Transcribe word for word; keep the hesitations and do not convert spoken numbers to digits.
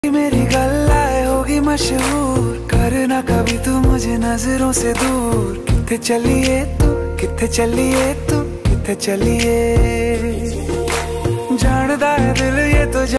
मेरी गल्लाए होगी मशहूर, करना कभी तू मुझे नजरों से दूर। किथे चलिए तू, किथे चलिए तू, किथे चलिए, जानदा है दिल ये तो।